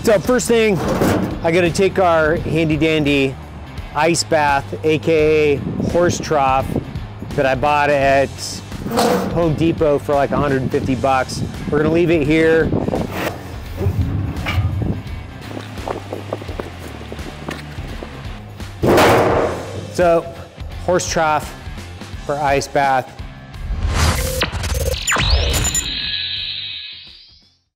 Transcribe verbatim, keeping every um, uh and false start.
So first thing, I gotta take our handy dandy ice bath, A K A horse trough, that I bought at Home Depot for like a hundred fifty bucks. We're gonna leave it here. So, horse trough for ice bath.